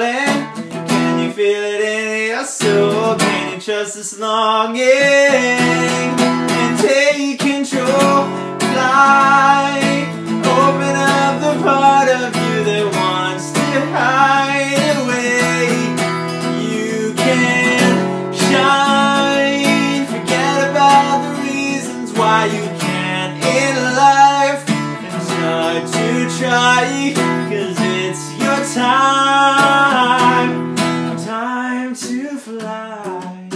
calling? Can you feel it in your soul? Can you trust this longing and take control? Fly, open up the part of you that wants to hide away. You can shine, forget about the reasons why you can't in life, and start to try, 'cause it's your time to fly.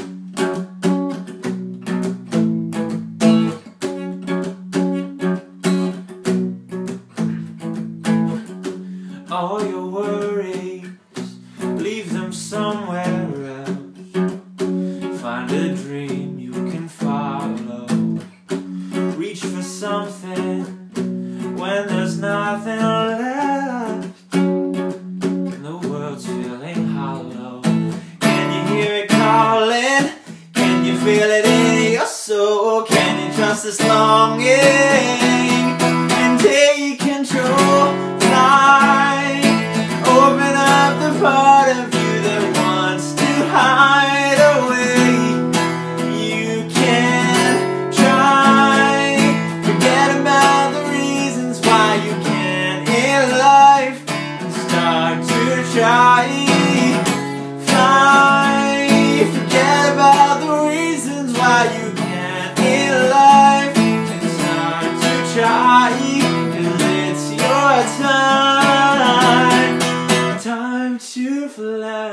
All your worries, leave them somewhere else. Find a dream you can follow. Reach for something when there's nothing left and the world's feeling hollow. Can you hear it calling? Can you feel it in your soul? Can you trust this longing and take control? Fly, open up the part of you that wants to hide away. You can try, forget about the reasons why you can't in life, and start to try. Fly, forget about the reasons why you can't in life, and start to try, 'cause it's your time to fly.